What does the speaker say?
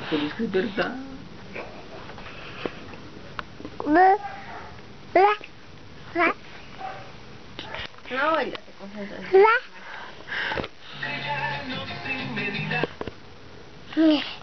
Pero es que es verdad. No, baila, te concentras.